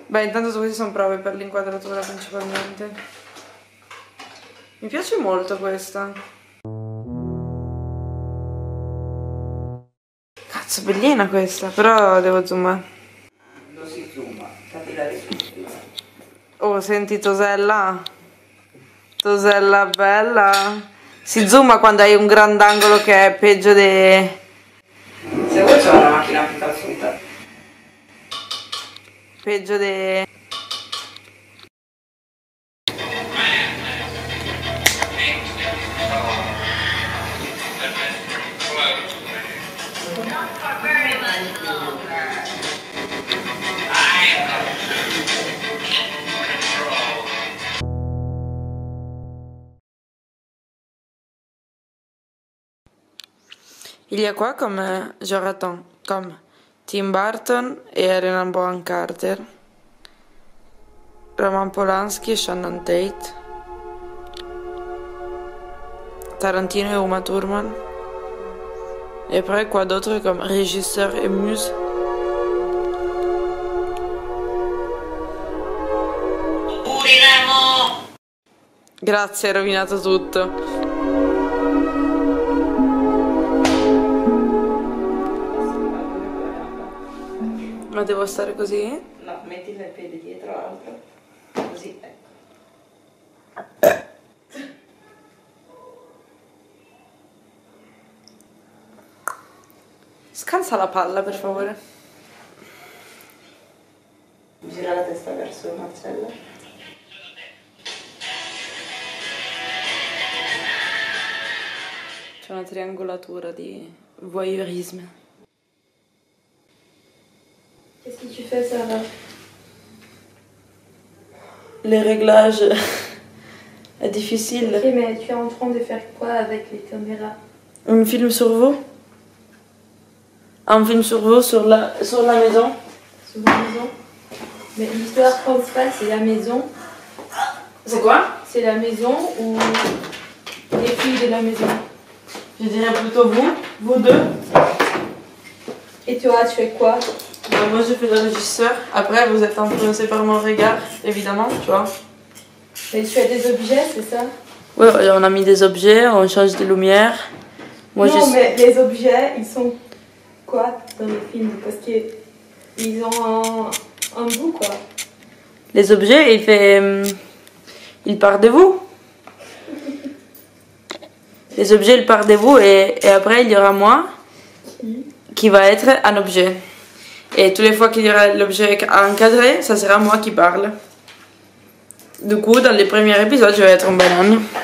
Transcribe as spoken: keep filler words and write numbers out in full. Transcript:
Beh, intanto queste sono prove per l'inquadratura principalmente. Mi piace molto questa. Cazzo, bellina questa, però devo zoomare. Non si zooma, fate la replica. Oh, senti Tosella? Tosella bella. Si zooma quando hai un grandangolo che è peggio di... Se vuoi c'è una macchina più cazzuta. Peggio di... Il y a quoi comme, genre attends, comme Tim Burton et Helena Bonham Carter, Roman Polanski et Shannon Tate, Tarantino et Uma Thurman, et après quoi d'autre comme régisseur et muse? Grazie, hai rovinato tutto. Ma devo stare così? No, metti il piede dietro l'altro. Così, ecco. Scansa la palla, per favore. Gira la testa verso Marcella. C'è una triangolatura di voyeurisme. Qu'est-ce que tu fais, Sarah? Les réglages est difficile. Ok, mais tu es en train de faire quoi avec les caméras? Un film sur vous? Un film sur vous, sur la, sur la maison? Sur la maison? Mais l'histoire principale, c'est la maison. C'est quoi? C'est la maison ou les filles de la maison? Je dirais plutôt vous, vous deux. Et toi, tu fais quoi? Ben, moi, je fais le régisseur. Après, vous êtes influencé par mon regard, évidemment, tu vois. Et tu as des objets, c'est ça? Ouais, on a mis des objets, on change de lumière. Moi, non, je... mais les objets, ils sont quoi dans les films? Parce qu'ils ont un, un goût, quoi. Les objets, il fait... Il part de vous. Les objets, ils partent de vous et, et après, il y aura moi qui va être un objet. Et toutes les fois qu'il y aura l'objet encadré, ça sera moi qui parle. Du coup, dans les premiers épisodes, je vais être une banane.